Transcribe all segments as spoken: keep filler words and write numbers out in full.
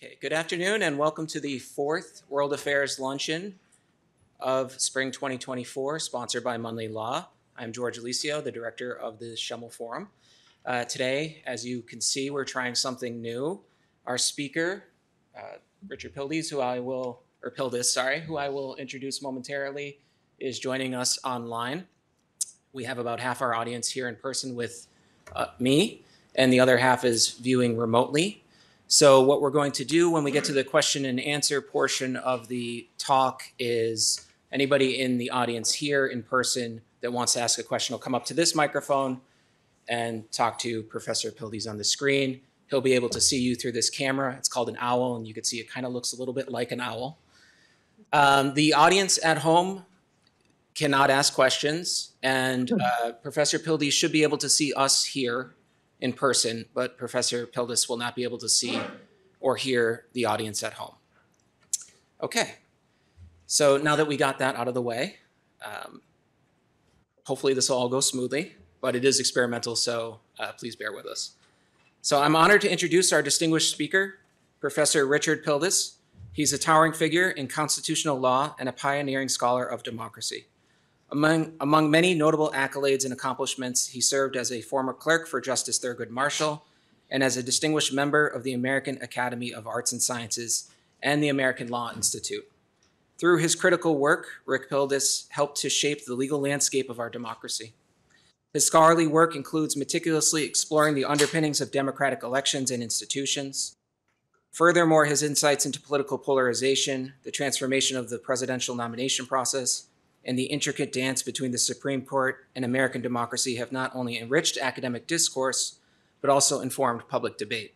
Okay, good afternoon and welcome to the fourth World Affairs Luncheon of Spring twenty twenty-four, sponsored by Munley Law. I'm George Alicio, the director of the Schemel Forum. Uh, today, as you can see, we're trying something new. Our speaker, uh, Richard Pildes, who I will, or Pildes, sorry, who I will introduce momentarily, is joining us online. We have about half our audience here in person with uh, me, and the other half is viewing remotely. So what we're going to do when we get to the question and answer portion of the talk is anybody in the audience here in person that wants to ask a question will come up to this microphone and talk to Professor Pildes on the screen. He'll be able to see you through this camera. It's called an owl, and you can see it kind of looks a little bit like an owl. Um, the audience at home cannot ask questions, and uh, Professor Pildes should be able to see us here in person, but Professor Pildes will not be able to see or hear the audience at home. Okay, so now that we got that out of the way, um, hopefully this will all go smoothly, but it is experimental, so uh, please bear with us. So I'm honored to introduce our distinguished speaker, Professor Richard Pildes. He's a towering figure in constitutional law and a pioneering scholar of democracy. Among, among many notable accolades and accomplishments, he served as a former clerk for Justice Thurgood Marshall and as a distinguished member of the American Academy of Arts and Sciences and the American Law Institute. Through his critical work, Rick Pildes helped to shape the legal landscape of our democracy. His scholarly work includes meticulously exploring the underpinnings of democratic elections and institutions. Furthermore, his insights into political polarization, the transformation of the presidential nomination process, and the intricate dance between the Supreme Court and American democracy have not only enriched academic discourse, but also informed public debate.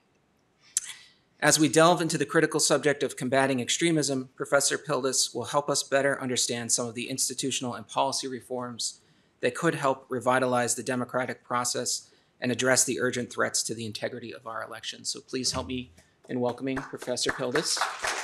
As we delve into the critical subject of combating extremism, Professor Pildes will help us better understand some of the institutional and policy reforms that could help revitalize the democratic process and address the urgent threats to the integrity of our elections. So please help me in welcoming Professor Pildes.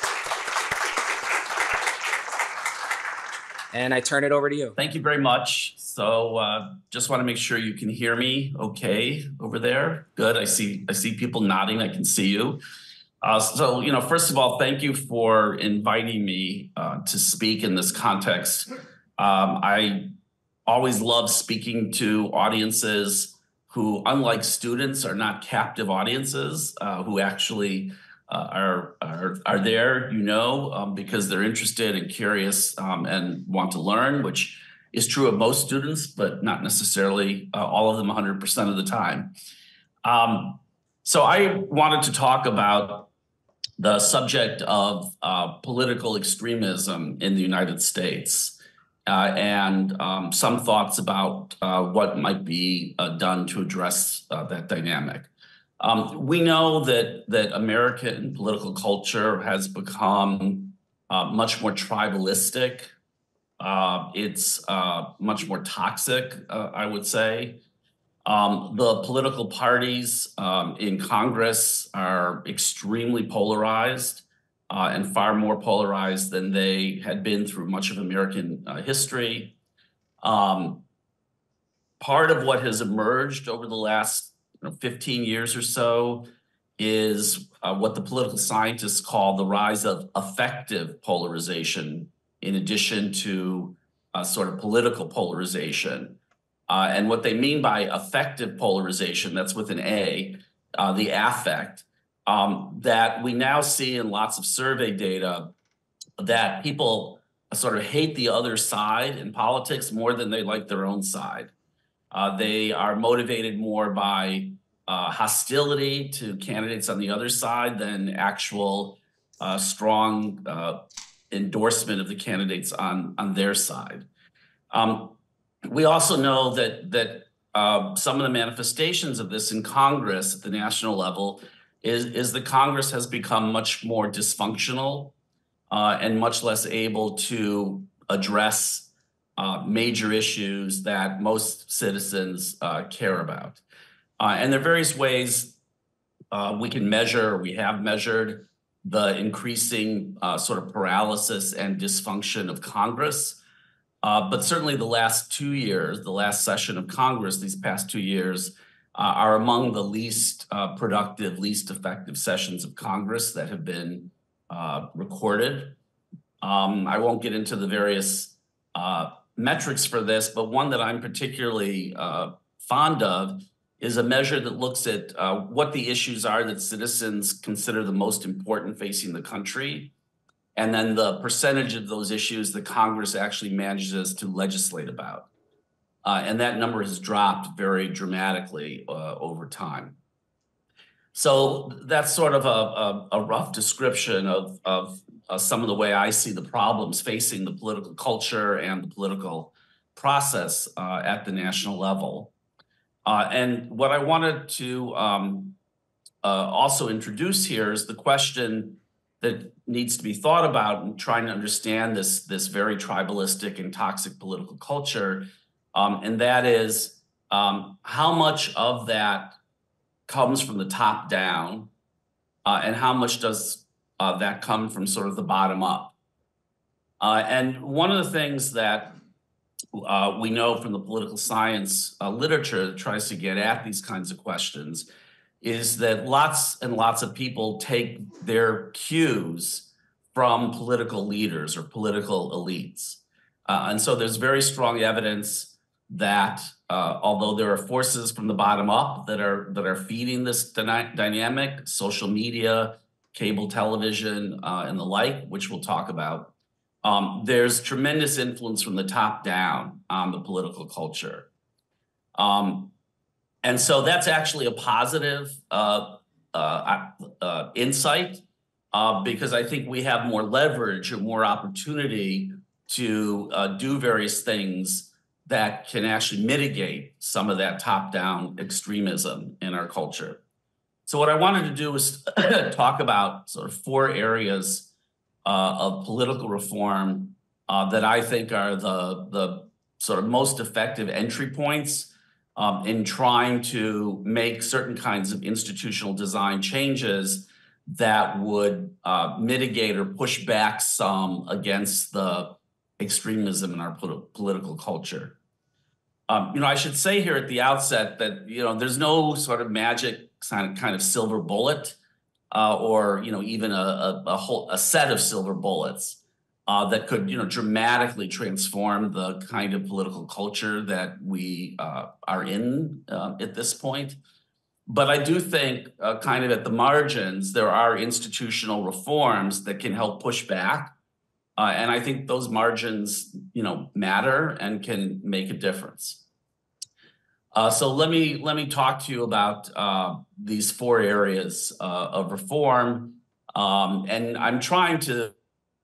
And I turn it over to you. Thank you very much. So uh, just want to make sure you can hear me okay over there. Good. I see I see people nodding. I can see you. Uh, so, you know, first of all, thank you for inviting me uh, to speak in this context. Um, I always love speaking to audiences who, unlike students, are not captive audiences, uh, who actually Uh, are, are are there, you know, um, because they're interested and curious um, and want to learn, which is true of most students, but not necessarily uh, all of them one hundred percent of the time. Um, so I wanted to talk about the subject of uh, political extremism in the United States uh, and um, some thoughts about uh, what might be uh, done to address uh, that dynamic. Um, we know that that American political culture has become uh, much more tribalistic. Uh, it's uh, much more toxic, uh, I would say. Um, the political parties um, in Congress are extremely polarized uh, and far more polarized than they had been through much of American uh, history. Um, part of what has emerged over the last fifteen years or so is uh, what the political scientists call the rise of affective polarization in addition to uh, sort of political polarization. Uh, and what they mean by affective polarization, that's with an A, uh, the affect, um, that we now see in lots of survey data that people sort of hate the other side in politics more than they like their own side. Uh, they are motivated more by uh, hostility to candidates on the other side than actual uh, strong uh, endorsement of the candidates on, on their side. Um, we also know that, that uh, some of the manifestations of this in Congress at the national level is, is that Congress has become much more dysfunctional uh, and much less able to address Uh, major issues that most citizens uh, care about. Uh, and there are various ways uh, we can measure, we have measured the increasing uh, sort of paralysis and dysfunction of Congress. Uh, but certainly the last two years, the last session of Congress, these past two years, uh, are among the least uh, productive, least effective sessions of Congress that have been uh, recorded. Um, I won't get into the various uh, metrics for this, but one that I'm particularly uh, fond of is a measure that looks at uh, what the issues are that citizens consider the most important facing the country, and then the percentage of those issues that Congress actually manages to legislate about. Uh, and that number has dropped very dramatically uh, over time. So that's sort of a, a, a rough description of, of uh, some of the way I see the problems facing the political culture and the political process uh, at the national level. Uh, and what I wanted to um, uh, also introduce here is the question that needs to be thought about in trying to understand this, this very tribalistic and toxic political culture. Um, and that is um, how much of that comes from the top down uh, and how much does uh, that come from sort of the bottom up. Uh, and one of the things that uh, we know from the political science uh, literature that tries to get at these kinds of questions is that lots and lots of people take their cues from political leaders or political elites. Uh, and so there's very strong evidence that uh, although there are forces from the bottom up that are that are feeding this dyna dynamic, social media, cable television, uh, and the like, which we'll talk about, um, there's tremendous influence from the top down on the political culture. Um, And so that's actually a positive uh, uh, uh, insight uh, because I think we have more leverage or more opportunity to uh, do various things that can actually mitigate some of that top-down extremism in our culture. So what I wanted to do is talk about sort of four areas uh, of political reform uh, that I think are the, the sort of most effective entry points Um, in trying to make certain kinds of institutional design changes that would uh, mitigate or push back some against the extremism in our polit political culture. Um, you know, I should say here at the outset that, you know, there's no sort of magic kind of, kind of silver bullet uh, or, you know, even a, a, a whole a set of silver bullets Uh, that could, you know, dramatically transform the kind of political culture that we uh, are in uh, at this point. But I do think uh, kind of at the margins, there are institutional reforms that can help push back. Uh, and I think those margins, you know, matter and can make a difference. Uh, so let me let me talk to you about uh, these four areas uh, of reform. Um, and I'm trying to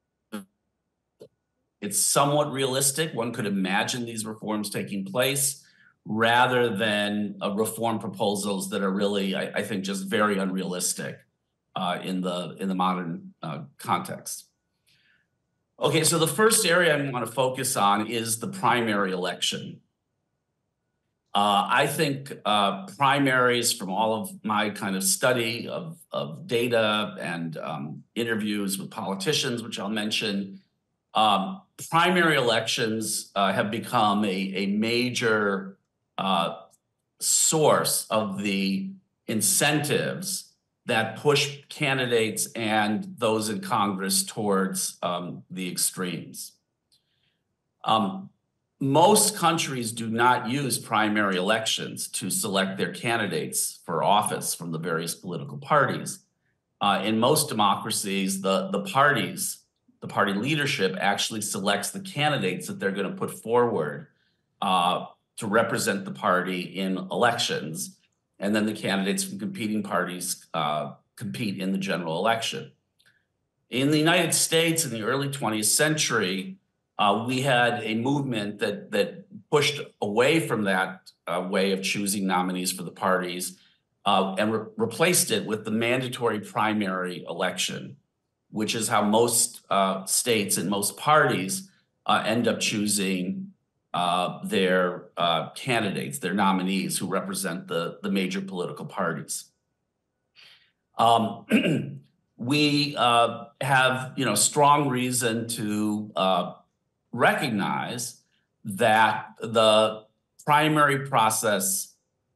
It's somewhat realistic. One could imagine these reforms taking place rather than uh, reform proposals that are really, I, I think, just very unrealistic uh, in the in the modern uh, context. Okay, so the first area I want to focus on is the primary election. Uh, I think uh, primaries, from all of my kind of study of, of data and um, interviews with politicians, which I'll mention, Um, primary elections uh, have become a, a major uh, source of the incentives that push candidates and those in Congress towards um, the extremes. Um, most countries do not use primary elections to select their candidates for office from the various political parties. Uh, in most democracies, the, the parties the party leadership actually selects the candidates that they're going to put forward uh, to represent the party in elections. And then the candidates from competing parties uh, compete in the general election. In the United States in the early twentieth century, uh, we had a movement that, that pushed away from that uh, way of choosing nominees for the parties uh, and re replaced it with the mandatory primary election, which is how most uh, states and most parties uh, end up choosing uh, their uh, candidates, their nominees who represent the, the major political parties. Um, we uh, have, you know, strong reason to uh, recognize that the primary process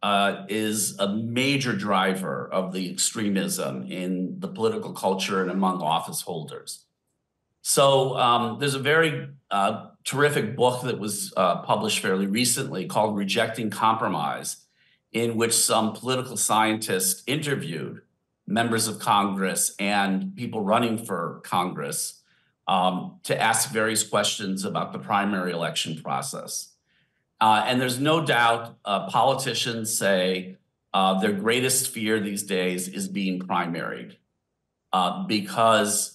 uh, is a major driver of the extremism in the political culture and among office holders. So um, there's a very uh, terrific book that was uh, published fairly recently called Rejecting Compromise, in which some political scientists interviewed members of Congress and people running for Congress um, to ask various questions about the primary election process. Uh, and there's no doubt uh, politicians say uh, their greatest fear these days is being primaried uh, because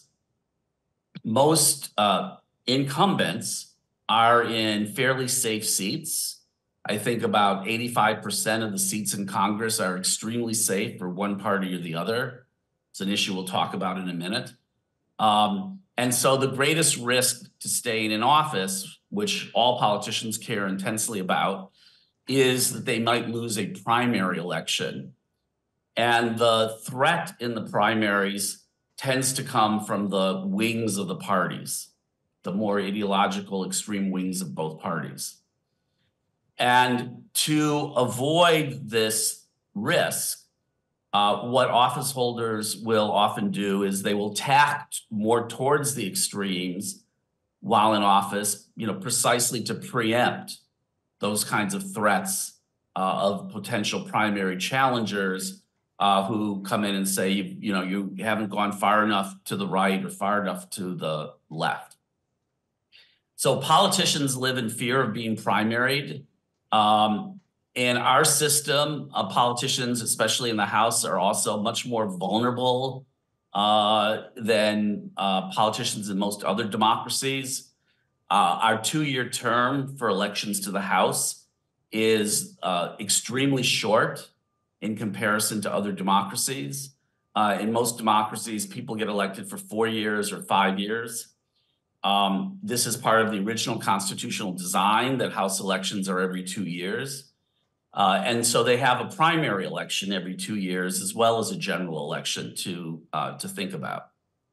most uh, incumbents are in fairly safe seats. I think about eighty-five percent of the seats in Congress are extremely safe for one party or the other. It's an issue we'll talk about in a minute. Um, and so the greatest risk to staying in office, which all politicians care intensely about, is that they might lose a primary election. And the threat in the primaries tends to come from the wings of the parties, the more ideological extreme wings of both parties. And to avoid this risk, uh, what office holders will often do is they will tack more towards the extremes while in office, you know, precisely to preempt those kinds of threats uh, of potential primary challengers uh, who come in and say, you, you know, you haven't gone far enough to the right or far enough to the left. So politicians live in fear of being primaried. Um, in our system, uh, politicians, especially in the House, are also much more vulnerable uh, than uh, politicians in most other democracies. Uh, our two-year term for elections to the House is uh, extremely short in comparison to other democracies. Uh, in most democracies, people get elected for four years or five years. Um, this is part of the original constitutional design that House elections are every two years. Uh, and so they have a primary election every two years as well as a general election to, uh, to think about.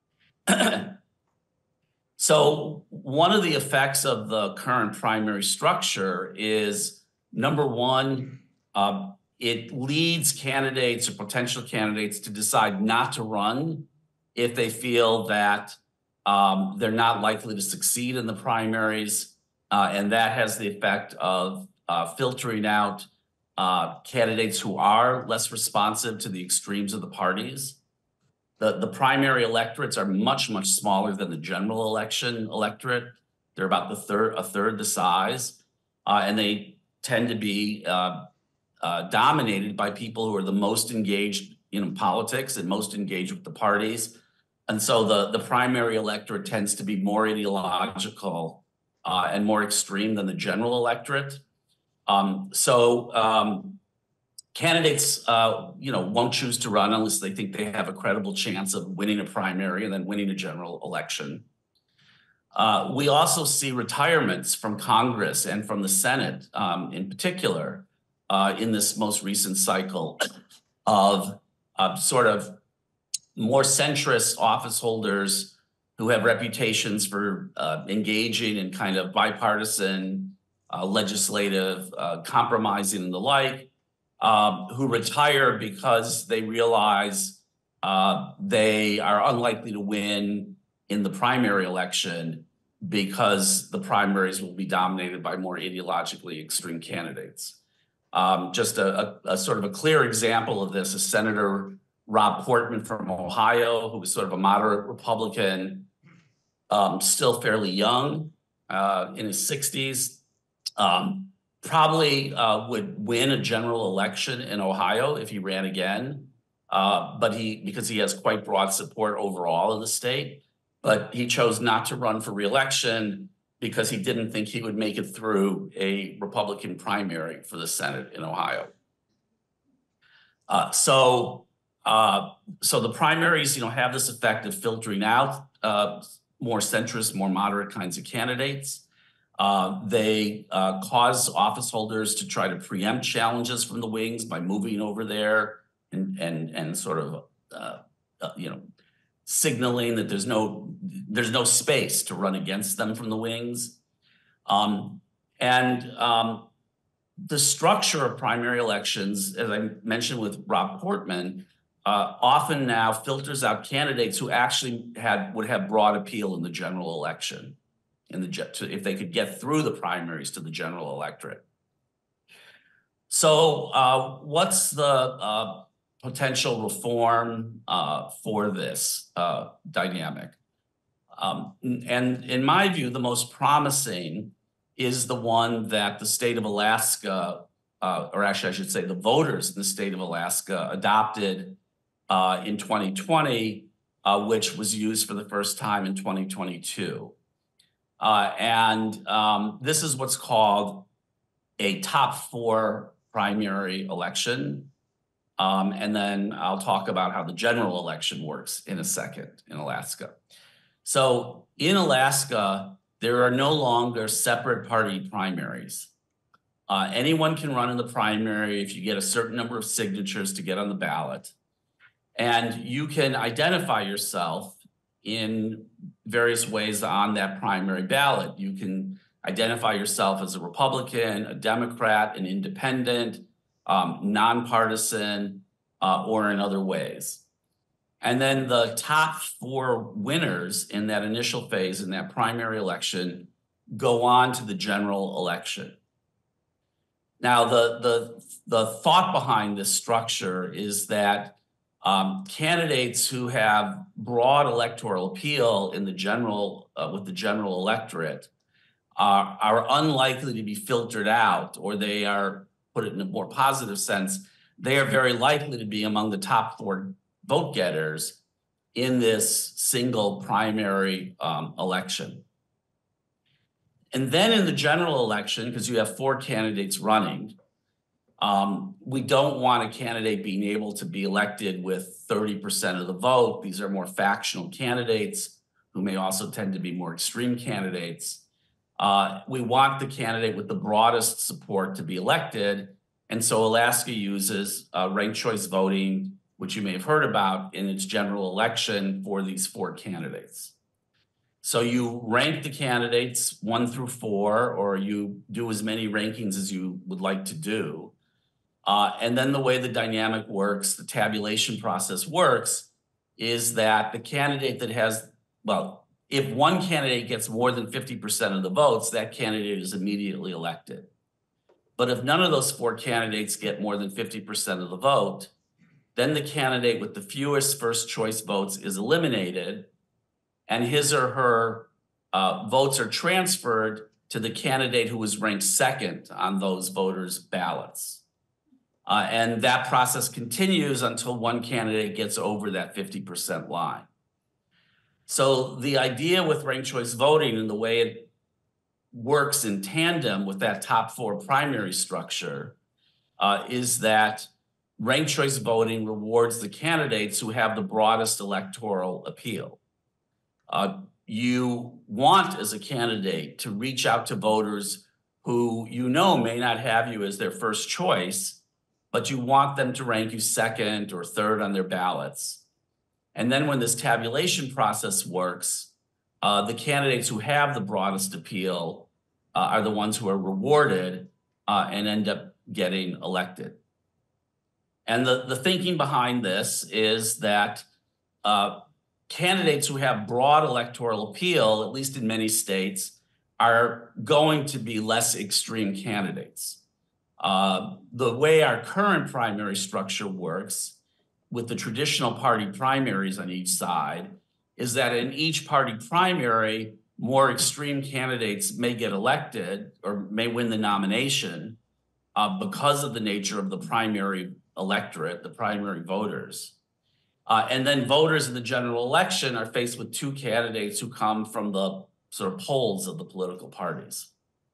So one of the effects of the current primary structure is, number one, uh, it leads candidates or potential candidates to decide not to run if they feel that um, they're not likely to succeed in the primaries. Uh, and that has the effect of uh, filtering out uh, candidates who are less responsive to the extremes of the parties. The, the primary electorates are much, much smaller than the general election electorate. They're about the third, a third the size, uh, and they tend to be uh, uh, dominated by people who are the most engaged in politics and most engaged with the parties. And so the, the primary electorate tends to be more ideological uh, and more extreme than the general electorate. Um, so um, Candidates, uh, you know, won't choose to run unless they think they have a credible chance of winning a primary and then winning a general election. Uh, we also see retirements from Congress and from the Senate, um, in particular, uh, in this most recent cycle of uh, sort of more centrist office holders who have reputations for uh, engaging in kind of bipartisan, uh, legislative, uh, compromising and the like. Um, who retire because they realize uh, they are unlikely to win in the primary election because the primaries will be dominated by more ideologically extreme candidates. Um, just a, a, a sort of a clear example of this is Senator Rob Portman from Ohio, who was sort of a moderate Republican, um, still fairly young, uh, in his sixties. Um, Probably uh, would win a general election in Ohio if he ran again, uh, but he because he has quite broad support overall in the state. But he chose not to run for re-election because he didn't think he would make it through a Republican primary for the Senate in Ohio. Uh, so, uh, so the primaries, you know, have this effect of filtering out uh, more centrist, more moderate kinds of candidates. Uh, they uh, cause office holders to try to preempt challenges from the wings by moving over there and and and sort of uh, uh, you know signaling that there's no there's no space to run against them from the wings, um, and um, the structure of primary elections, as I mentioned with Rob Portman, uh, often now filters out candidates who actually had would have broad appeal in the general election, in the to, if they could get through the primaries to the general electorate. So, uh, what's the uh, potential reform uh, for this uh, dynamic? Um, and in my view, the most promising is the one that the state of Alaska, uh, or actually I should say the voters in the state of Alaska adopted uh, in twenty twenty, uh, which was used for the first time in twenty twenty-two. Uh, and um, this is what's called a top four primary election. Um, and then I'll talk about how the general election works in a second in Alaska. So in Alaska, there are no longer separate party primaries. Uh, anyone can run in the primary if you get a certain number of signatures to get on the ballot. And you can identify yourself in various ways on that primary ballot. You can identify yourself as a Republican, a Democrat, an independent, um, nonpartisan, uh, or in other ways. And then the top four winners in that initial phase, in that primary election, go on to the general election. Now, the, the, the thought behind this structure is that um, candidates who have broad electoral appeal in the general, uh, with the general electorate are, are unlikely to be filtered out, or they are, put it in a more positive sense, they are very likely to be among the top four vote getters in this single primary um, election. And then in the general election, because you have four candidates running, um, we don't want a candidate being able to be elected with thirty percent of the vote. These are more factional candidates who may also tend to be more extreme candidates. Uh, we want the candidate with the broadest support to be elected. And so Alaska uses uh, ranked choice voting, which you may have heard about in its general election for these four candidates. So you rank the candidates one through four, or you do as many rankings as you would like to do. Uh, and then the way the dynamic works, the tabulation process works, is that the candidate that has, well, if one candidate gets more than fifty percent of the votes, that candidate is immediately elected. But if none of those four candidates get more than fifty percent of the vote, then the candidate with the fewest first choice votes is eliminated, and his or her uh, votes are transferred to the candidate who was ranked second on those voters' ballots. Uh, and that process continues until one candidate gets over that fifty percent line. So the idea with ranked choice voting and the way it works in tandem with that top four primary structure uh, is that ranked choice voting rewards the candidates who have the broadest electoral appeal. Uh, you want, as a candidate, to reach out to voters who you know may not have you as their first choice, but you want them to rank you second or third on their ballots. And then when this tabulation process works, uh, the candidates who have the broadest appeal uh, are the ones who are rewarded uh, and end up getting elected. And the, the thinking behind this is that uh, candidates who have broad electoral appeal, at least in many states, are going to be less extreme candidates. Uh, the way our current primary structure works, with the traditional party primaries on each side, is that in each party primary, more extreme candidates may get elected or may win the nomination uh, because of the nature of the primary electorate, the primary voters. Uh, and then voters in the general election are faced with two candidates who come from the sort of poles of the political parties.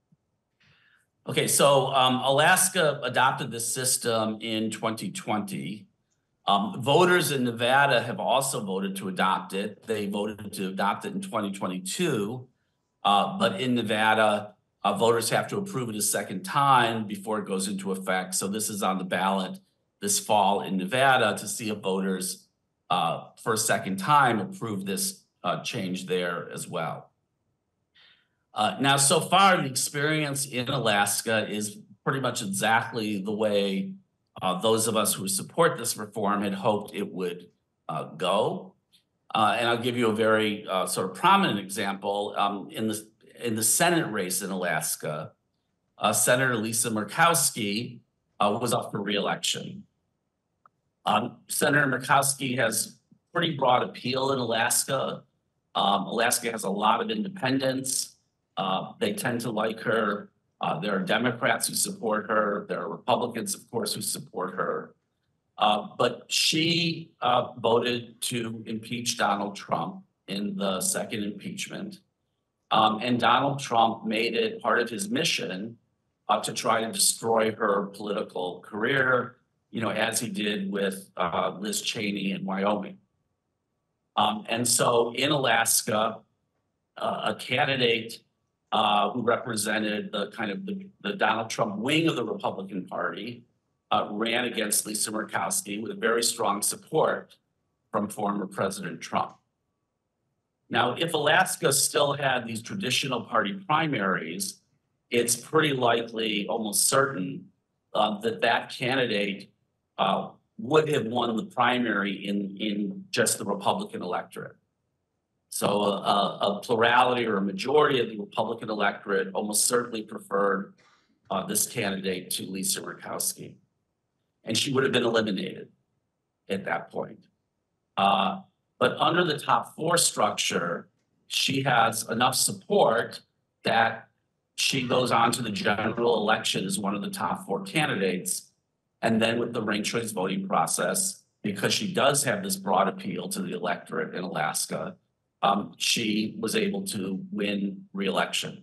Okay, so um, Alaska adopted this system in twenty twenty. Um, voters in Nevada have also voted to adopt it. They voted to adopt it in twenty twenty-two, uh, but in Nevada, uh, voters have to approve it a second time before it goes into effect. So this is on the ballot this fall in Nevada to see if voters uh, for a second time approve this uh, change there as well. Uh, now, so far, the experience in Alaska is pretty much exactly the way uh, those of us who support this reform had hoped it would uh, go. Uh, and I'll give you a very uh, sort of prominent example. Um, in the in the Senate race in Alaska, uh, Senator Lisa Murkowski uh, was up for re-election. Um, Senator Murkowski has pretty broad appeal in Alaska. Um, Alaska has a lot of independents. Uh, they tend to like her. Uh, there are Democrats who support her. There are Republicans, of course, who support her. Uh, but she uh, voted to impeach Donald Trump in the second impeachment. Um, and Donald Trump made it part of his mission uh, to try to destroy her political career, you know, as he did with uh, Liz Cheney in Wyoming. Um, and so in Alaska, uh, a candidate uh, who represented the kind of the, the Donald Trump wing of the Republican Party uh, ran against Lisa Murkowski with very strong support from former President Trump. Now, if Alaska still had these traditional party primaries, it's pretty likely, almost certain, uh, that that candidate uh, would have won the primary in, in just the Republican electorate. So a, a plurality or a majority of the Republican electorate almost certainly preferred uh, this candidate to Lisa Murkowski. And she would have been eliminated at that point. Uh, but under the top four structure, she has enough support that she goes on to the general election as one of the top four candidates. And then with the ranked choice voting process, because she does have this broad appeal to the electorate in Alaska, um, she was able to win re-election.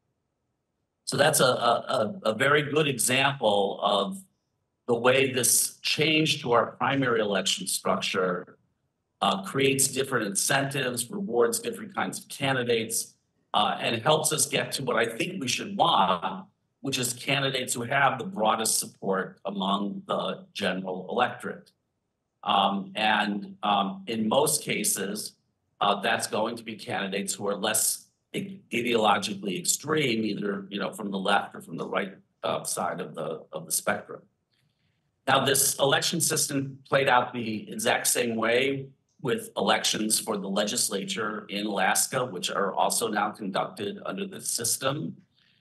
So that's a, a, a very good example of the way this change to our primary election structure uh, creates different incentives, rewards different kinds of candidates, uh, and helps us get to what I think we should want, which is candidates who have the broadest support among the general electorate. Um, and um, in most cases, uh, that's going to be candidates who are less ideologically extreme, either you know from the left or from the right uh, side of the of the spectrum. Now, this election system played out the exact same way with elections for the legislature in Alaska, which are also now conducted under this system.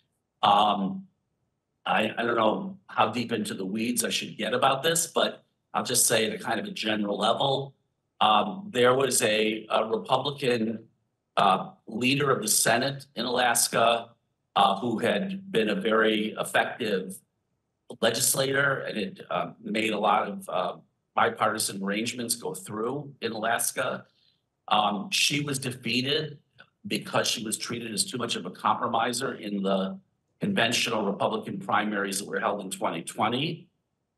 Um, I, I don't know how deep into the weeds I should get about this, but I'll just say at a kind of a general level, um, there was a, a Republican uh, leader of the Senate in Alaska uh, who had been a very effective legislator, and it uh, made a lot of uh, bipartisan arrangements go through in Alaska. Um, she was defeated because she was treated as too much of a compromiser in the conventional Republican primaries that were held in twenty twenty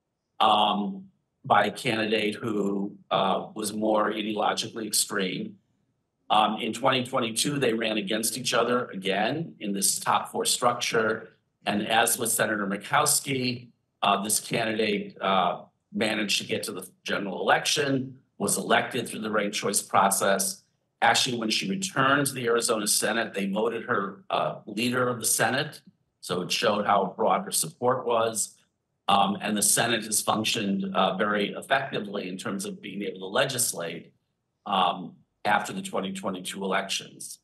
um, by a candidate who uh, was more ideologically extreme. Um, in twenty twenty-two, they ran against each other again in this top four structure. And as with Senator Murkowski, uh, this candidate uh, managed to get to the general election, was elected through the ranked choice process. Actually, when she returned to the Arizona Senate, they voted her uh, leader of the Senate. So it showed how broad her support was. Um, and the Senate has functioned uh, very effectively in terms of being able to legislate um, after the twenty twenty-two elections.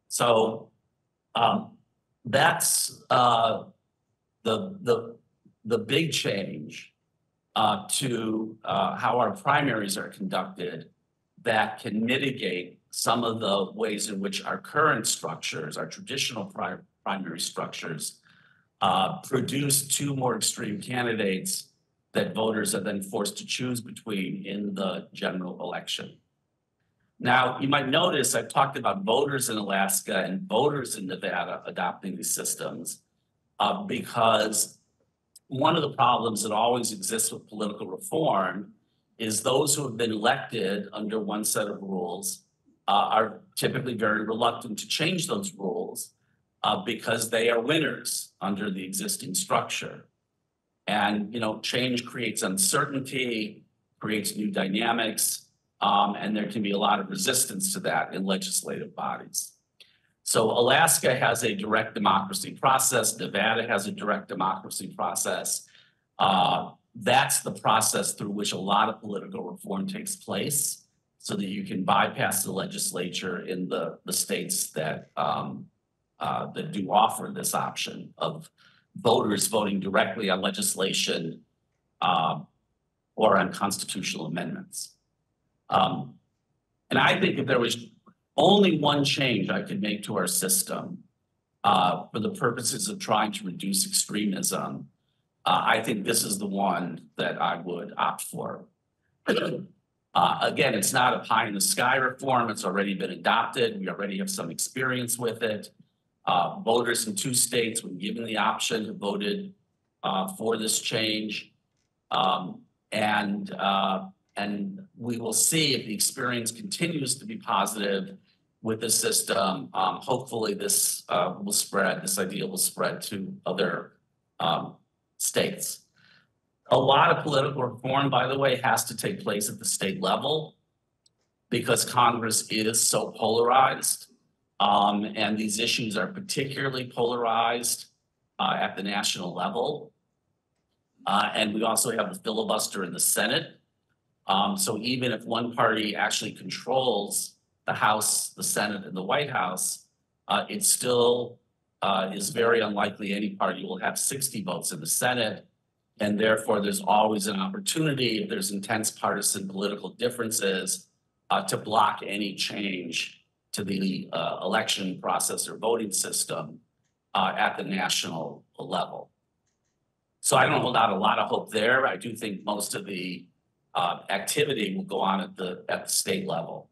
So um, that's uh, the, the, the big change uh, to uh, how our primaries are conducted that can mitigate some of the ways in which our current structures, our traditional pri primary structures, uh, produce two more extreme candidates that voters are then forced to choose between in the general election. Now, you might notice I've talked about voters in Alaska and voters in Nevada adopting these systems uh, because one of the problems that always exists with political reform is those who have been elected under one set of rules uh, are typically very reluctant to change those rules uh, because they are winners under the existing structure. And, you know, change creates uncertainty, creates new dynamics, Um, and there can be a lot of resistance to that in legislative bodies. So Alaska has a direct democracy process. Nevada has a direct democracy process. Uh, that's the process through which a lot of political reform takes place, so that you can bypass the legislature in the, the states that, um, uh, that do offer this option of voters voting directly on legislation uh, or on constitutional amendments. Um, and I think if there was only one change I could make to our system uh, for the purposes of trying to reduce extremism, uh, I think this is the one that I would opt for. Uh, again, it's not a pie in the sky reform. It's already been adopted. We already have some experience with it. Uh, voters in two states, when given the option, have voted uh, for this change. Um, and, uh, and we will see if the experience continues to be positive with the system. Um, hopefully this uh, will spread, this idea will spread to other um, states. A lot of political reform, by the way, has to take place at the state level because Congress is so polarized. Um, and these issues are particularly polarized uh, at the national level. Uh, and we also have the filibuster in the Senate. Um, so even if one party actually controls the House, the Senate, and the White House, uh, it still uh, is very unlikely any party will have sixty votes in the Senate. And therefore, there's always an opportunity, if there's intense partisan political differences, uh, to block any change to the uh, election process or voting system uh, at the national level. So I don't hold out a lot of hope there. I do think most of the uh, activity will go on at the, at the state level.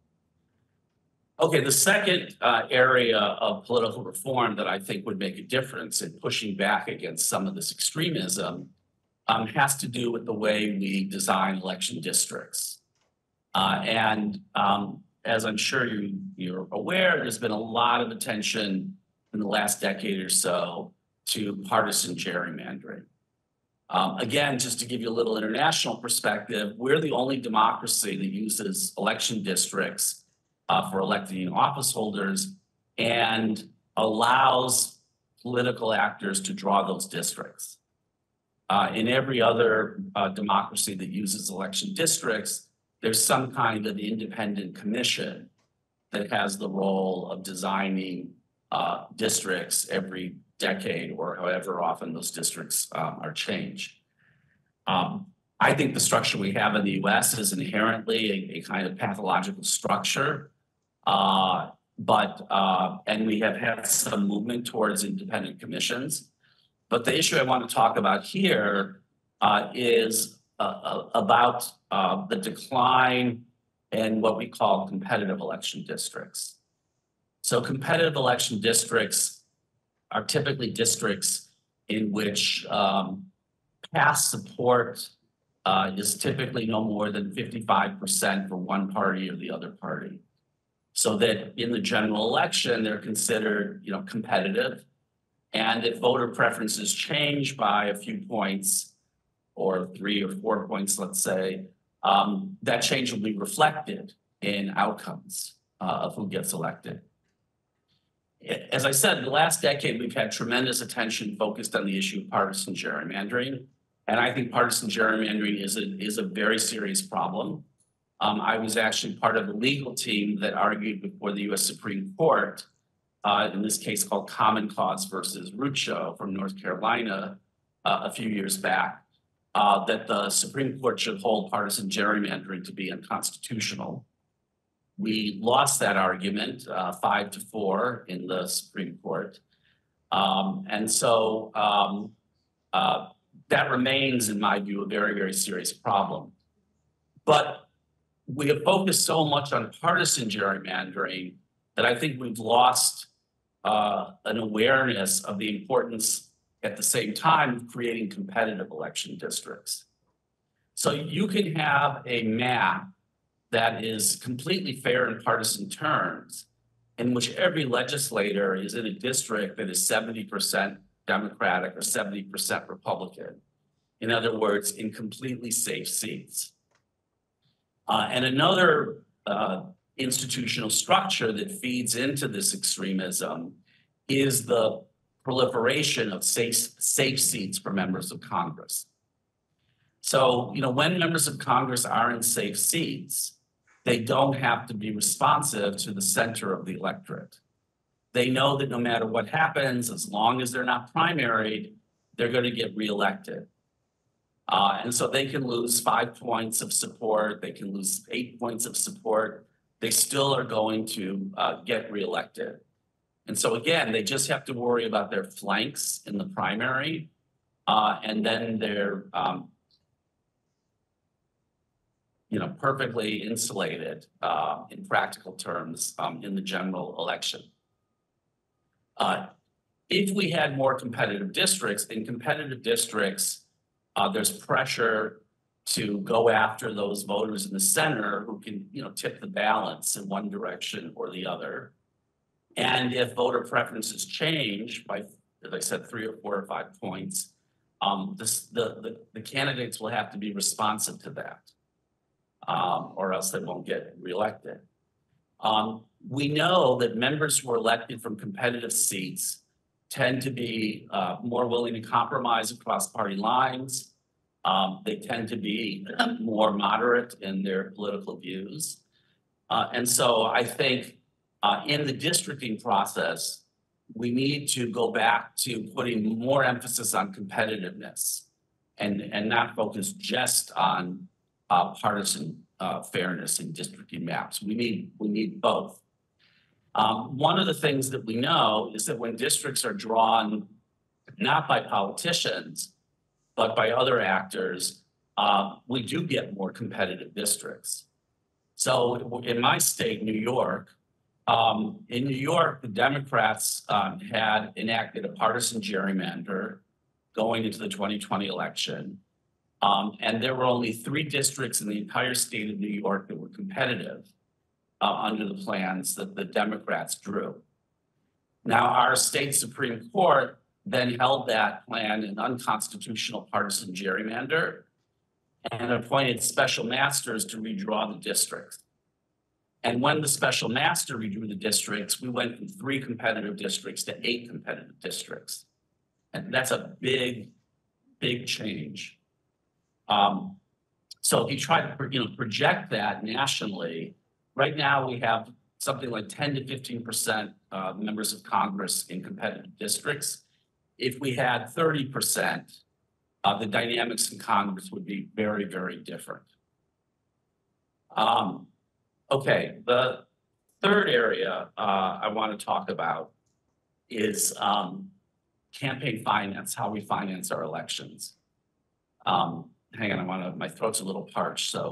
Okay, the second uh, area of political reform that I think would make a difference in pushing back against some of this extremism Um, has to do with the way we design election districts. Uh, and um, as I'm sure you, you're aware, there's been a lot of attention in the last decade or so to partisan gerrymandering. Um, again, just to give you a little international perspective, we're the only democracy that uses election districts uh, for electing office holders and allows political actors to draw those districts. Uh, in every other uh, democracy that uses election districts, there's some kind of independent commission that has the role of designing uh, districts every decade or however often those districts um, are changed. Um, I think the structure we have in the U S is inherently a, a kind of pathological structure, uh, but uh, and we have had some movement towards independent commissions. But the issue I want to talk about here uh, is uh, about uh, the decline in what we call competitive election districts. So competitive election districts are typically districts in which um, past support uh, is typically no more than fifty-five percent for one party or the other party. So that in the general election, they're considered, you know, competitive. And if voter preferences change by a few points, or three or four points, let's say, um, that change will be reflected in outcomes uh, of who gets elected. As I said, in the last decade, we've had tremendous attention focused on the issue of partisan gerrymandering. And I think partisan gerrymandering is a, is a very serious problem. Um, I was actually part of the legal team that argued before the U S Supreme Court Uh, in this case called Common Cause versus Rucho from North Carolina uh, a few years back, uh, that the Supreme Court should hold partisan gerrymandering to be unconstitutional. We lost that argument uh, five to four in the Supreme Court. Um, and so um, uh, that remains, in my view, a very, very serious problem. But we have focused so much on partisan gerrymandering that I think we've lost Uh, an awareness of the importance at the same time of creating competitive election districts. So you can have a map that is completely fair in partisan terms, in which every legislator is in a district that is seventy percent Democratic or seventy percent Republican. In other words, in completely safe seats. Uh, and another uh, institutional structure that feeds into this extremism is the proliferation of safe, safe seats for members of Congress. So, you know, when members of Congress are in safe seats, they don't have to be responsive to the center of the electorate. They know that no matter what happens, as long as they're not primaried, they're going to get reelected. Uh, and so they can lose five points of support, they can lose eight points of support, they still are going to uh, get reelected. And so again, they just have to worry about their flanks in the primary, uh, and then they're um, you know, perfectly insulated uh, in practical terms um, in the general election. Uh, if we had more competitive districts, in competitive districts, Uh, there's pressure to go after those voters in the center who can, you know, tip the balance in one direction or the other. And if voter preferences change by, as I said, three or four or five points, um, this, the, the, the candidates will have to be responsive to that, um, or else they won't get reelected. Um, we know that members who are elected from competitive seats tend to be uh, more willing to compromise across party lines. Um, they tend to be more moderate in their political views. Uh, and so I think uh, in the districting process, we need to go back to putting more emphasis on competitiveness and, and not focus just on uh, partisan uh, fairness in districting maps. We need, we need both. Um, one of the things that we know is that when districts are drawn not by politicians, but by other actors, uh, we do get more competitive districts. So in my state, New York, um, in New York, the Democrats um, had enacted a partisan gerrymander going into the twenty twenty election. Um, and there were only three districts in the entire state of New York that were competitive Uh, under the plans that the Democrats drew. Now, our state Supreme Court then held that plan an unconstitutional partisan gerrymander and appointed special masters to redraw the districts. And when the special master redrew the districts, we went from three competitive districts to eight competitive districts. And that's a big, big change. Um, so if you try to, you know, project that nationally, right now, we have something like ten to fifteen percent uh, members of Congress in competitive districts. If we had thirty percent, uh, the dynamics in Congress would be very, very different. Um, okay, the third area uh, I want to talk about is um, campaign finance, how we finance our elections. Um, hang on, I want to, my throat's a little parched, so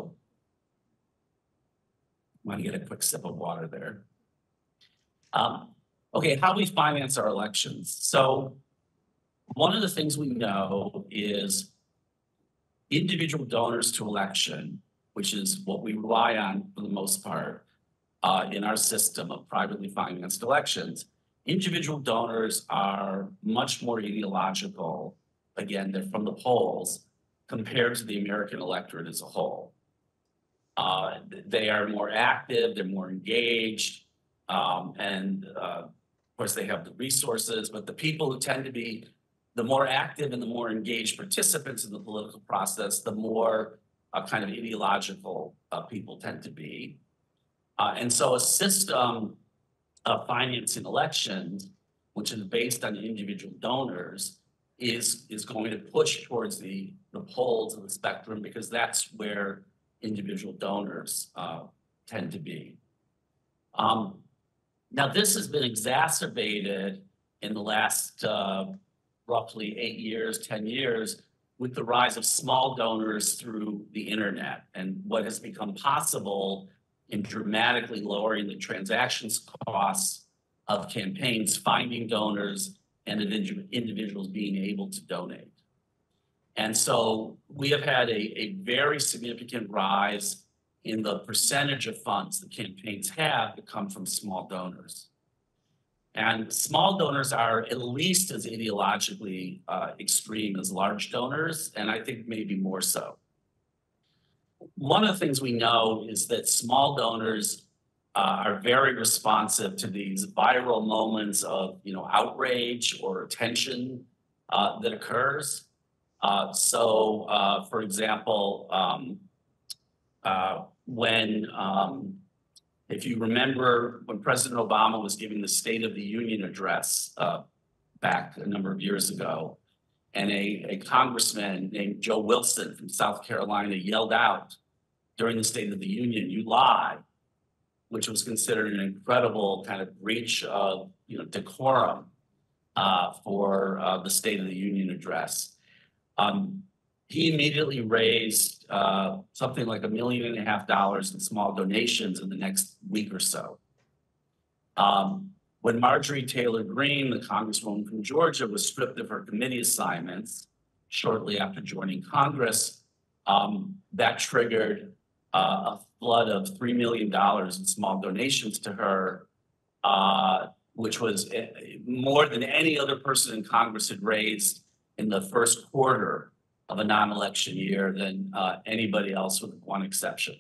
I'm going to get a quick sip of water there. Um, okay, how we finance our elections. So one of the things we know is individual donors to election, which is what we rely on for the most part uh, in our system of privately financed elections. Individual donors are much more ideological. Again, they're from the polls compared to the American electorate as a whole. Uh, they are more active, they're more engaged, um, and uh, of course they have the resources, but the people who tend to be the more active and the more engaged participants in the political process, the more uh, kind of ideological uh, people tend to be. Uh, and so a system of financing elections, which is based on individual donors, is, is going to push towards the, the poles of the spectrum, because that's where individual donors uh, tend to be. Um, now, this has been exacerbated in the last uh, roughly eight years, ten years, with the rise of small donors through the internet and what has become possible in dramatically lowering the transactions costs of campaigns, finding donors, and individuals being able to donate. And so we have had a, a very significant rise in the percentage of funds that campaigns have that come from small donors. And small donors are at least as ideologically uh, extreme as large donors, and I think maybe more so. One of the things we know is that small donors uh, are very responsive to these viral moments of, you know, outrage or attention uh, that occurs. Uh, so, uh, for example, um, uh, when, um, if you remember when President Obama was giving the State of the Union address uh, back a number of years ago, and a, a congressman named Joe Wilson from South Carolina yelled out during the State of the Union, "You lie," which was considered an incredible kind of breach of, you know, decorum uh, for uh, the State of the Union address. Um, he immediately raised uh, something like a million and a half dollars in small donations in the next week or so. Um, when Marjorie Taylor Greene, the congresswoman from Georgia, was stripped of her committee assignments shortly after joining Congress, um, that triggered uh, a flood of three million dollars in small donations to her, uh, which was more than any other person in Congress had raised in the first quarter of a non-election year than uh, anybody else, with one exception.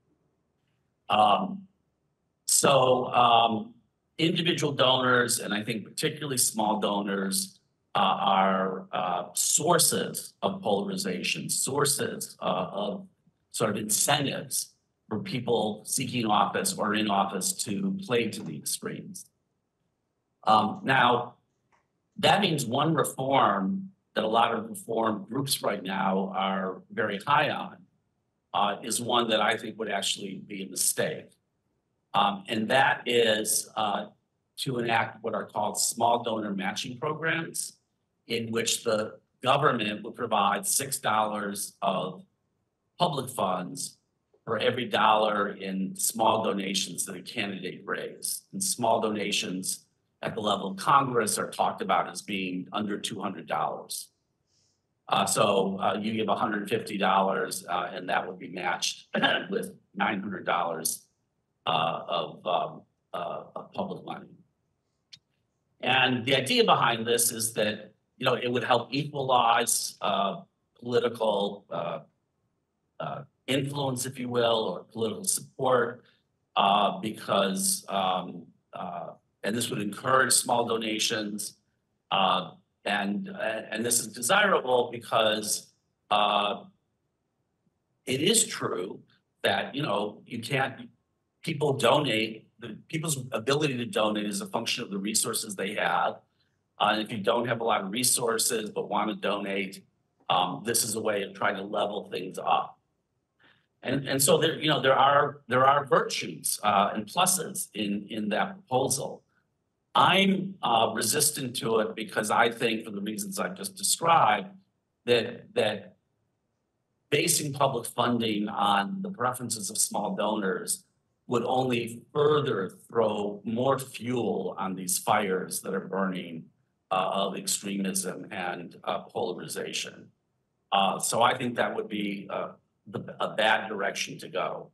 Um, so um, individual donors, and I think particularly small donors, uh, are uh, sources of polarization, sources uh, of sort of incentives for people seeking office or in office to play to the extremes. Um, now, that means one reform that a lot of reform groups right now are very high on uh, is one that I think would actually be a mistake. Um, and that is uh, to enact what are called small donor matching programs, in which the government would provide six dollars of public funds for every dollar in small donations that a candidate raised. And small donations at the level of Congress are talked about as being under two hundred dollars. Uh, so uh, you give one hundred fifty dollars uh, and that would be matched with nine hundred dollars uh, of, um, uh, of public money. And the idea behind this is that, you know, it would help equalize uh, political uh, uh, influence, if you will, or political support, uh, because um, uh, and this would encourage small donations, uh, and and this is desirable because uh, it is true that, you know, you can't, people donate, the people's ability to donate is a function of the resources they have. Uh, and if you don't have a lot of resources but want to donate, um, this is a way of trying to level things up. And, and so there, you know, there are there are virtues uh, and pluses in, in that proposal. I'm uh, resistant to it because I think, for the reasons I've just described, that that basing public funding on the preferences of small donors would only further throw more fuel on these fires that are burning uh, of extremism and uh, polarization. Uh, so I think that would be uh, the, a bad direction to go.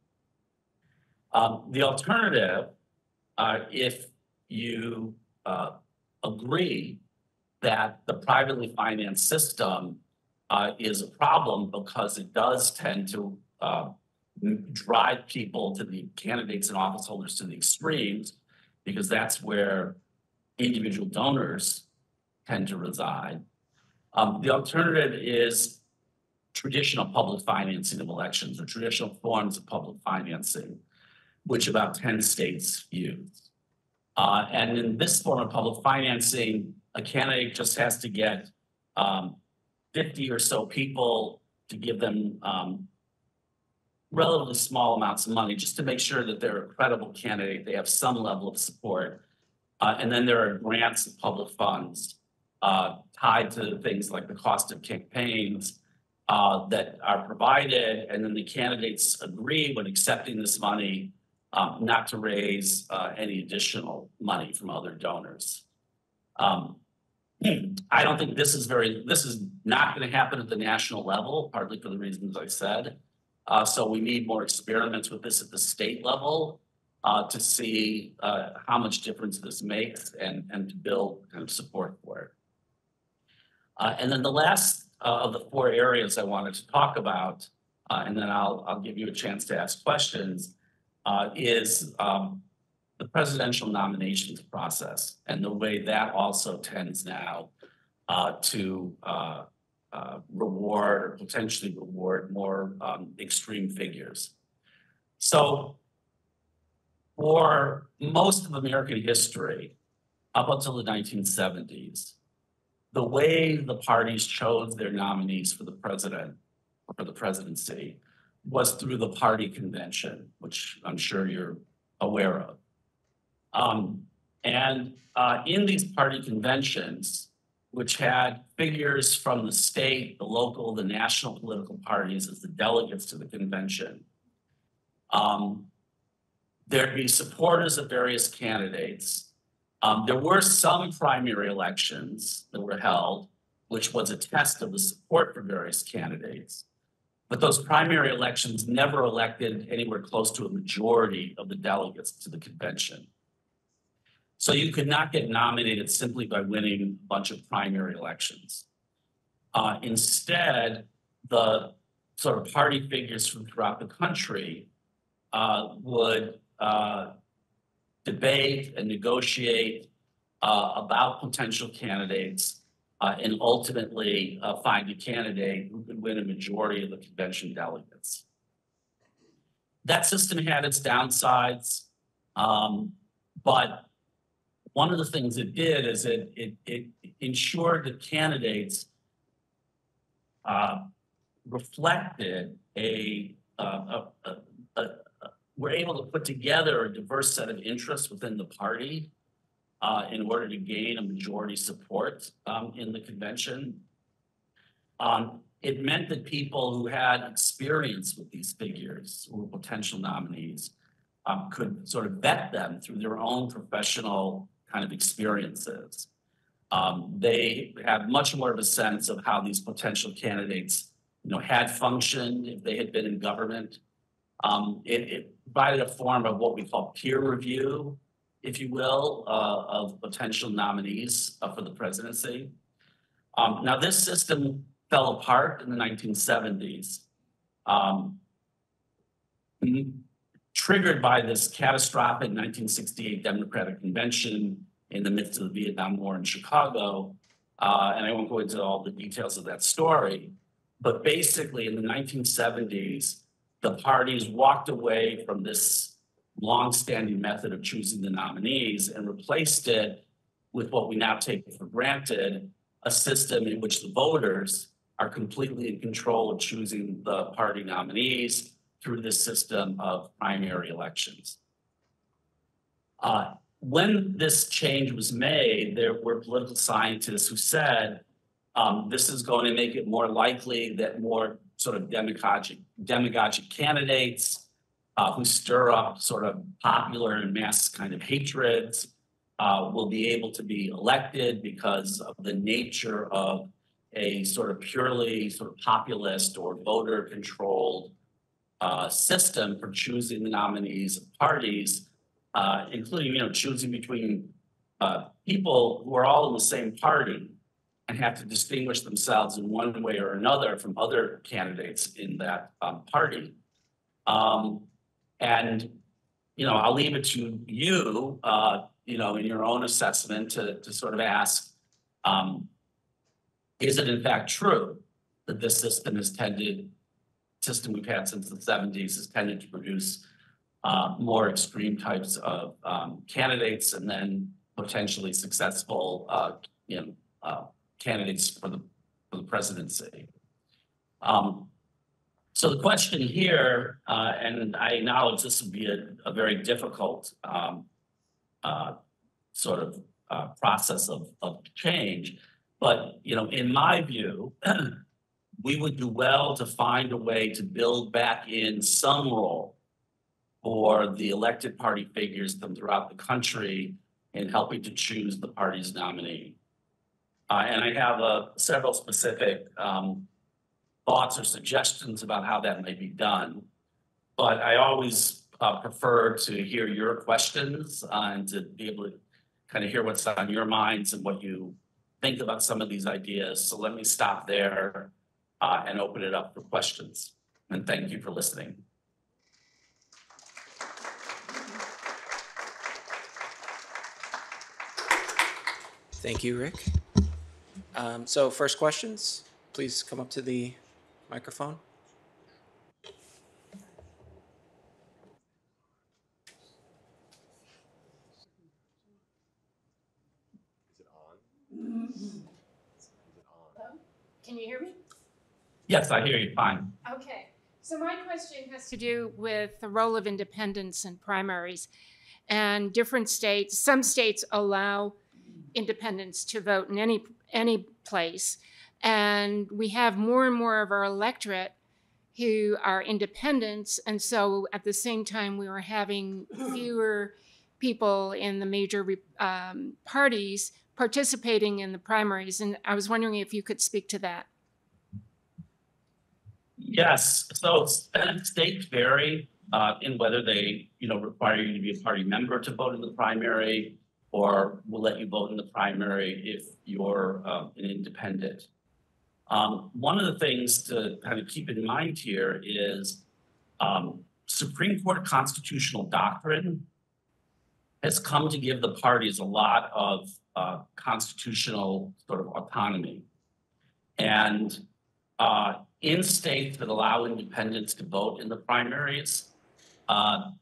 Um, the alternative, uh, if you uh, agree that the privately financed system uh, is a problem because it does tend to uh, drive people to the candidates and office holders to the extremes, because that's where individual donors tend to reside. Um, the alternative is traditional public financing of elections, or traditional forms of public financing, which about ten states use. Uh, and in this form of public financing, a candidate just has to get um, fifty or so people to give them um, relatively small amounts of money, just to make sure that they're a credible candidate, they have some level of support. Uh, and then there are grants of public funds uh, tied to things like the cost of campaigns uh, that are provided, and then the candidates agree when accepting this money um, not to raise uh, any additional money from other donors. Um, I don't think this is very, this is not going to happen at the national level, partly for the reasons I said. Uh, so we need more experiments with this at the state level uh, to see uh, how much difference this makes, and, and to build kind of support for it. Uh, and then the last uh, of the four areas I wanted to talk about, uh, and then I'll, I'll give you a chance to ask questions, uh, is um, the presidential nominations process and the way that also tends now uh, to uh, uh, reward or potentially reward more um, extreme figures. So for most of American history, up until the nineteen seventies, the way the parties chose their nominees for the president or for the presidency was through the party convention, which I'm sure you're aware of. Um, and uh, in these party conventions, which had figures from the state, the local, the national political parties as the delegates to the convention, um, there'd be supporters of various candidates. Um, there were some primary elections that were held, which was a test of the support for various candidates. But those primary elections never elected anywhere close to a majority of the delegates to the convention. So you could not get nominated simply by winning a bunch of primary elections. Uh, instead, the sort of party figures from throughout the country uh, would uh, debate and negotiate uh, about potential candidates uh, and ultimately uh, find a candidate who could win a majority of the convention delegates. That system had its downsides, um, but one of the things it did is it, it, it ensured that candidates uh, reflected a, uh, a, a, a, a, were able to put together a diverse set of interests within the party uh, in order to gain a majority support um, in the convention. Um, it meant that people who had experience with these figures, who were potential nominees, um, could sort of vet them through their own professional kind of experiences. Um, they have much more of a sense of how these potential candidates, you know, had functioned if they had been in government. Um, it, it provided a form of what we call peer review, if you will, uh, of potential nominees uh, for the presidency. Um, now, this system fell apart in the nineteen seventies, um, triggered by this catastrophic nineteen sixty-eight Democratic Convention in the midst of the Vietnam War in Chicago. Uh, and I won't go into all the details of that story, but basically in the nineteen seventies, the parties walked away from this longstanding method of choosing the nominees and replaced it with what we now take for granted, a system in which the voters are completely in control of choosing the party nominees through this system of primary elections. Uh, when this change was made, there were political scientists who said, um, this is going to make it more likely that more sort of demagogic, demagogic candidates uh, who stir up sort of popular and mass kind of hatreds uh, will be able to be elected because of the nature of a sort of purely sort of populist or voter controlled uh, system for choosing the nominees of parties, uh, including, you know, choosing between uh, people who are all in the same party and have to distinguish themselves in one way or another from other candidates in that um, party. Um, and, you know, I'll leave it to you, uh, you know, in your own assessment to, to sort of ask, um, is it in fact true that this system has tended, system we've had since the seventies has tended to produce uh, more extreme types of um, candidates and then potentially successful, uh, you know, uh, candidates for the, for the presidency. Um, so the question here, uh, and I acknowledge this would be a, a very difficult um, uh, sort of uh, process of, of change, but, you know, in my view, we would do well to find a way to build back in some role for the elected party figures from throughout the country in helping to choose the party's nominee. Uh, and I have uh, several specific um, thoughts or suggestions about how that may be done. But I always uh, prefer to hear your questions uh, and to be able to kind of hear what's on your minds and what you think about some of these ideas. So let me stop there uh, and open it up for questions. And thank you for listening. Thank you, Rick. Um, so first questions, please come up to the microphone. Can you hear me? Yes, I hear you fine. Okay. So my question has to do with the role of independents in primaries. And different states, some states allow independents to vote in any any place. And we have more and more of our electorate who are independents. And so at the same time, we were having fewer people in the major um, parties participating in the primaries. And I was wondering if you could speak to that. Yes, so states vary uh, in whether they, you know, require you to be a party member to vote in the primary, or will let you vote in the primary if you're uh, an independent. Um, one of the things to kind of keep in mind here is um, Supreme Court constitutional doctrine has come to give the parties a lot of uh, constitutional sort of autonomy. And uh, in states that allow independents to vote in the primaries, uh,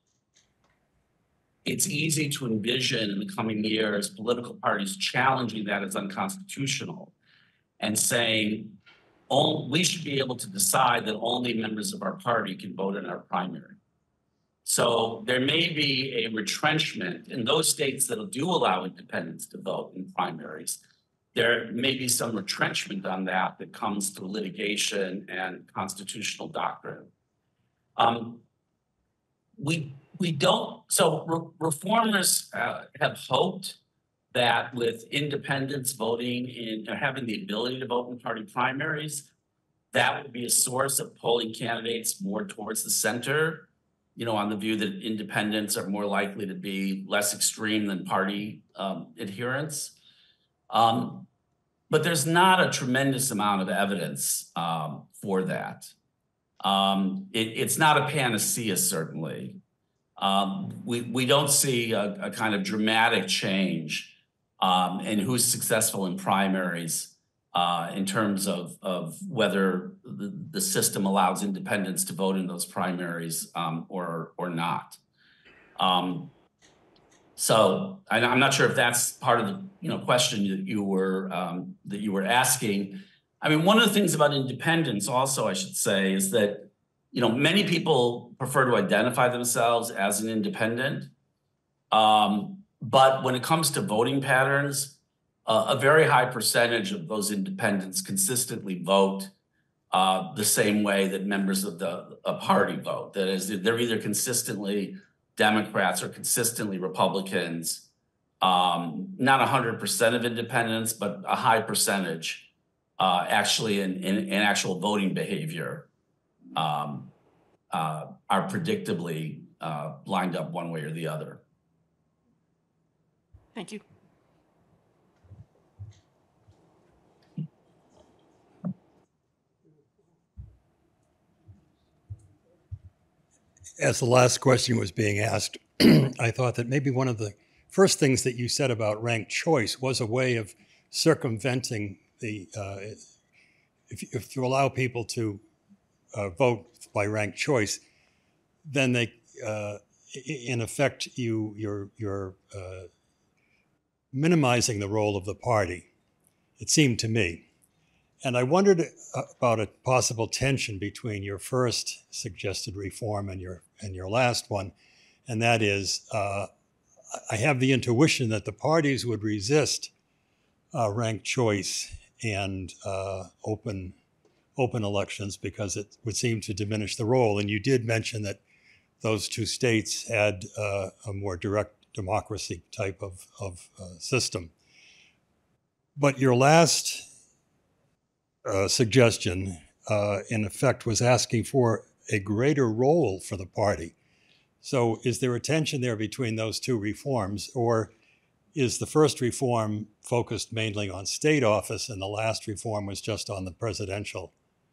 it's easy to envision in the coming years political parties challenging that as unconstitutional and saying, oh, we should be able to decide that only members of our party can vote in our primary. So there may be a retrenchment in those states that do allow independents to vote in primaries. There may be some retrenchment on that that comes through litigation and constitutional doctrine. Um, we we don't. So re reformers uh, have hoped that with independents voting in, or having the ability to vote in party primaries, that would be a source of polling candidates more towards the center, you know, on the view that independents are more likely to be less extreme than party um, adherents. Um, but there's not a tremendous amount of evidence um, for that. Um, it, it's not a panacea, certainly. Um, we, we don't see a, a kind of dramatic change um, in who's successful in primaries uh, in terms of, of whether the, the system allows independents to vote in those primaries um, or, or not. Um, so I, I'm not sure if that's part of the you know question that you were um, that you were asking. I mean, one of the things about independents also, I should say, is that you know many people prefer to identify themselves as an independent. Um, but when it comes to voting patterns, uh, a very high percentage of those independents consistently vote uh, the same way that members of the a party vote. That is, they're either consistently Democrats or consistently Republicans. Um, not one hundred percent of independents, but a high percentage uh, actually in, in, in actual voting behavior um, uh, are predictably uh, lined up one way or the other. Thank you. As the last question was being asked, I thought that maybe one of the first things that you said about ranked choice was a way of circumventing the, uh, if, if you allow people to uh, vote by ranked choice, then they, uh, in effect, you, you're, you're uh, minimizing the role of the party, it seemed to me. And I wondered about a possible tension between your first suggested reform and your and your last one, and that is, uh, I have the intuition that the parties would resist uh, ranked choice and uh, open open elections because it would seem to diminish the role. And you did mention that those two states had uh, a more direct democracy type of, of uh, system. But your last Uh, suggestion, uh, in effect, was asking for a greater role for the party. So is there a tension there between those two reforms, or is the first reform focused mainly on state office and the last reform was just on the presidential?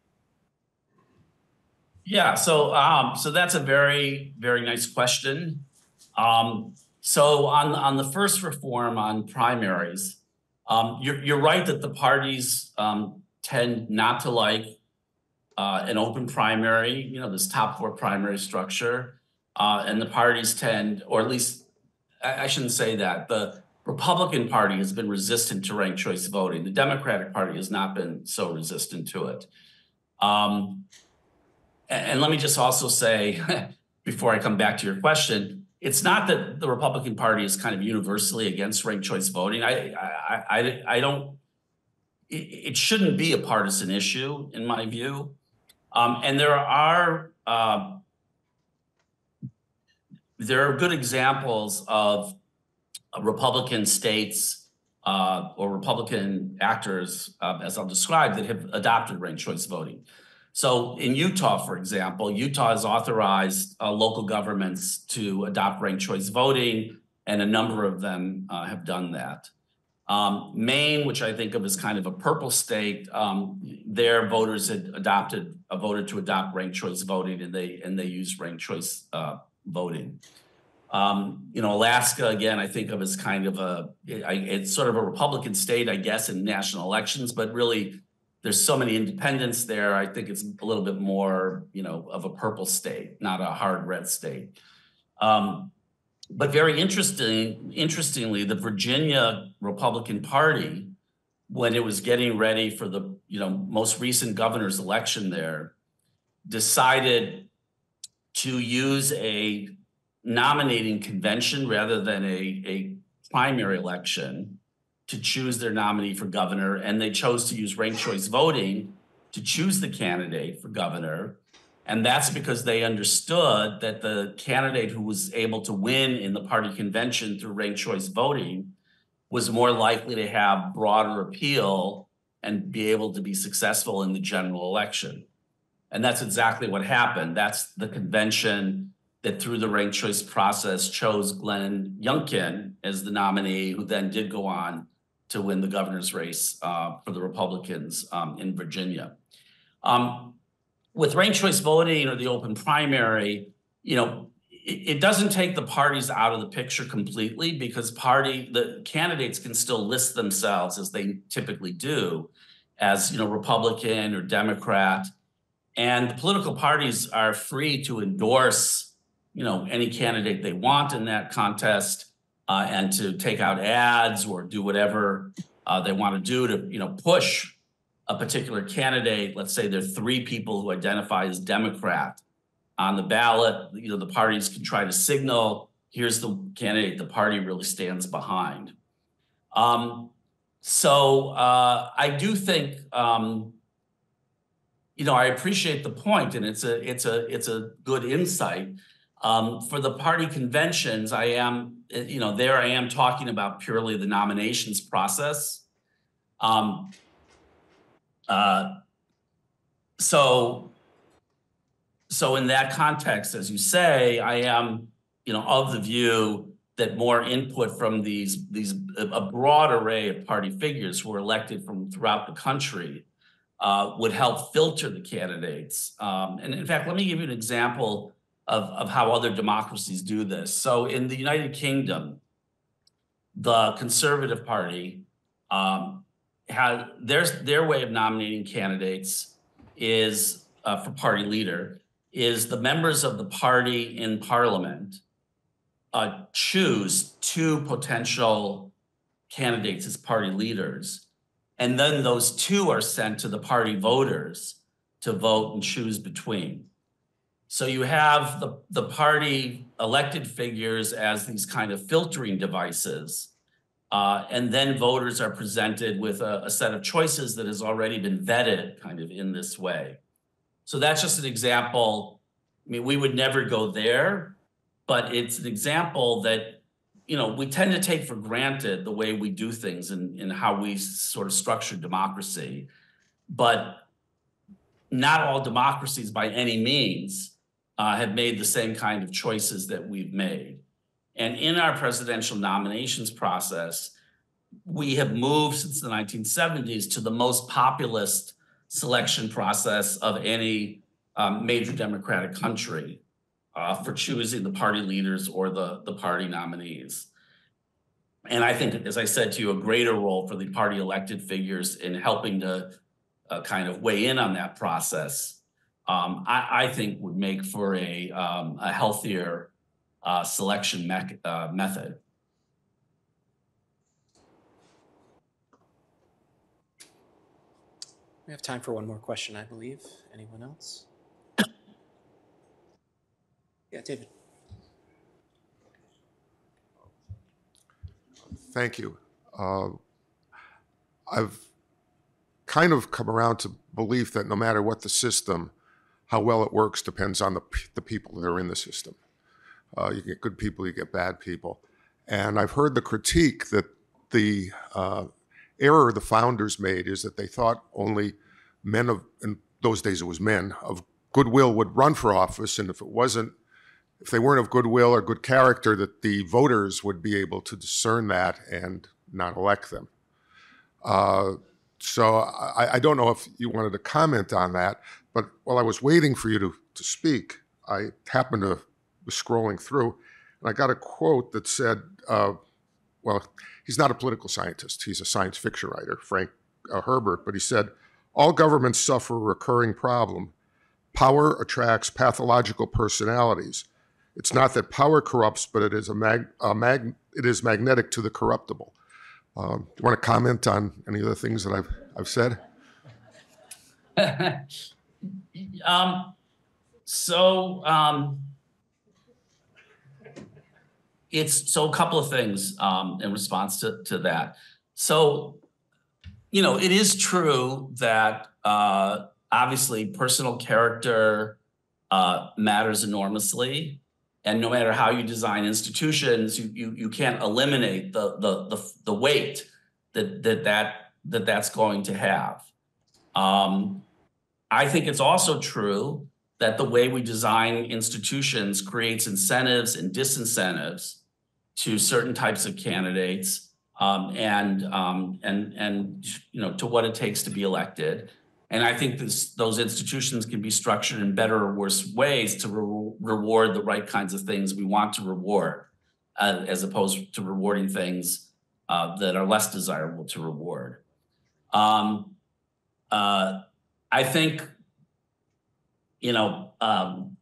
Yeah, so um, so that's a very, very nice question. Um, so on, on the first reform on primaries, Um, you're, you're right that the parties um, tend not to like uh, an open primary, you know, this top four primary structure. Uh, and the parties tend, or at least, I, I shouldn't say that, the Republican Party has been resistant to ranked choice voting. The Democratic Party has not been so resistant to it. Um, and, and let me just also say, before I come back to your question, it's not that the Republican Party is kind of universally against ranked choice voting. I, I, I, I don't, it, it shouldn't be a partisan issue in my view. Um, and there are, uh, there are good examples of Republican states uh, or Republican actors, uh, as I'll describe, that have adopted ranked choice voting. So in Utah, for example, Utah has authorized uh, local governments to adopt ranked choice voting, and a number of them uh, have done that. Um, Maine, which I think of as kind of a purple state, um, their voters had adopted, uh, voted to adopt ranked choice voting, and they and they used ranked choice uh, voting. Um, you know, Alaska, again, I think of as kind of a, it, I, it's sort of a Republican state, I guess, in national elections, but really there's so many independents there. I think it's a little bit more, you know, of a purple state, not a hard red state. Um, but very interesting, interestingly, the Virginia Republican Party, when it was getting ready for the, you know, most recent governor's election there, decided to use a nominating convention rather than a, a primary election to choose their nominee for governor. And they chose to use ranked choice voting to choose the candidate for governor. And that's because they understood that the candidate who was able to win in the party convention through ranked choice voting was more likely to have broader appeal and be able to be successful in the general election. And that's exactly what happened. That's the convention that through the ranked choice process chose Glenn Youngkin as the nominee, who then did go on to win the governor's race uh, for the Republicans um, in Virginia. Um, with ranked choice voting or the open primary, you know, it, it doesn't take the parties out of the picture completely, because party, the candidates can still list themselves, as they typically do, as, you know, Republican or Democrat. And the political parties are free to endorse, you know, any candidate they want in that contest, uh, and to take out ads or do whatever uh, they want to do to, you know, push a particular candidate. Let's say there are three people who identify as Democrat on the ballot. You know, the parties can try to signal, here's the candidate the party really stands behind. Um, so uh, I do think, um, you know, I appreciate the point, and it's a it's a it's a good insight. Um, for the party conventions, I am, you know, there I am talking about purely the nominations process. Um, uh, so, so in that context, as you say, I am, you know, of the view that more input from these these a broad array of party figures who are elected from throughout the country Uh, would help filter the candidates. Um, and in fact, let me give you an example of, of how other democracies do this. So in the United Kingdom, the Conservative Party um, has their, their way of nominating candidates is uh, for party leader is the members of the party in parliament uh, choose two potential candidates as party leaders. And then those two are sent to the party voters to vote and choose between. So you have the, the party elected figures as these kind of filtering devices. Uh, and then voters are presented with a, a set of choices that has already been vetted kind of in this way. So that's just an example. I mean, we would never go there, but it's an example that, you know, we tend to take for granted the way we do things and, and how we sort of structure democracy. But not all democracies by any means uh, have made the same kind of choices that we've made. And in our presidential nominations process, we have moved since the nineteen seventies to the most populist selection process of any um, major democratic country uh, for choosing the party leaders or the, the party nominees. and I think, as I said to you, a greater role for the party elected figures in helping to uh, kind of weigh in on that process, um, I, I think would make for a, um, a healthier uh, selection me uh, method. We have time for one more question, I believe. Anyone else? Yeah, David. Thank you. Uh, I've kind of come around to belief that no matter what the system, how well it works depends on the, the people that are in the system. Uh, you get good people, you get bad people. And I've heard the critique that the uh, error the founders made is that they thought only men of, in those days it was men, of goodwill would run for office, and if it wasn't, if they weren't of goodwill or good character, that the voters would be able to discern that and not elect them. Uh, so I, I don't know if you wanted to comment on that, but while I was waiting for you to, to speak, I happened to was scrolling through, and I got a quote that said, uh, well, he's not a political scientist, he's a science fiction writer, Frank uh, Herbert, but he said, all governments suffer a recurring problem. Power attracts pathological personalities. It's not that power corrupts, but it is a mag, a mag it is magnetic to the corruptible. Um, do you want to comment on any of the things that I've I've said? um, so um, it's so a couple of things um, in response to to that. So, you know, it is true that uh, obviously personal character uh, matters enormously. And no matter how you design institutions, you you, you can't eliminate the, the the the weight that that that that that's going to have. Um, I think it's also true that the way we design institutions creates incentives and disincentives to certain types of candidates, um, and um, and and you know to what it takes to be elected. And I think this, those institutions can be structured in better or worse ways to re reward the right kinds of things we want to reward, uh, as opposed to rewarding things uh, that are less desirable to reward. Um, uh, I think, you know, um,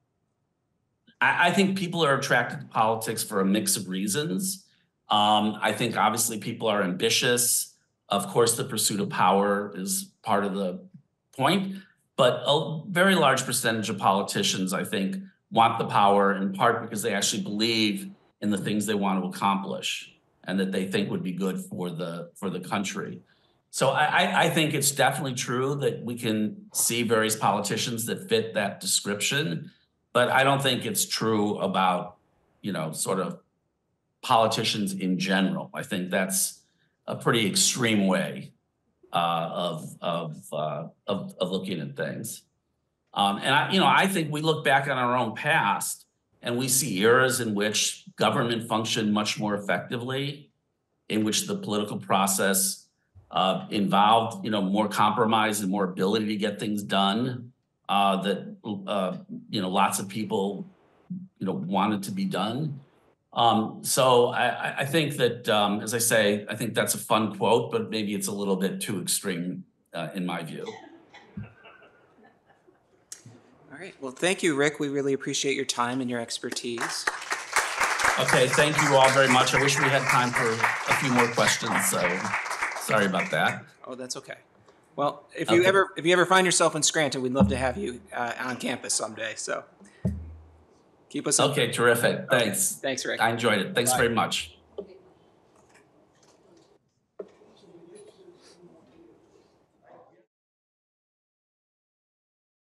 I, I think people are attracted to politics for a mix of reasons. Um, I think obviously people are ambitious. Of course, the pursuit of power is part of the point, but a very large percentage of politicians, I think, want the power in part because they actually believe in the things they want to accomplish and that they think would be good for the for the country. So I, I think it's definitely true that we can see various politicians that fit that description, but I don't think it's true about, you know, sort of politicians in general. I think that's a pretty extreme way uh, of of, uh, of of looking at things, um, and I, you know, I think we look back on our own past and we see eras in which government functioned much more effectively, in which the political process uh, involved, you know, more compromise and more ability to get things done uh, that uh, you know lots of people, you know, wanted to be done. Um, so I, I think that, um, as I say, I think that's a fun quote, but maybe it's a little bit too extreme uh, in my view. All right. Well, thank you, Rick. We really appreciate your time and your expertise. Okay. Thank you all very much. I wish we had time for a few more questions. So sorry about that. Oh, that's okay. Well, if you Okay. ever if you ever find yourself in Scranton, we'd love to have you uh, on campus someday. So keep us up. Okay. Terrific. Thanks. Thanks, Rick. I enjoyed it. Thanks Bye. very much.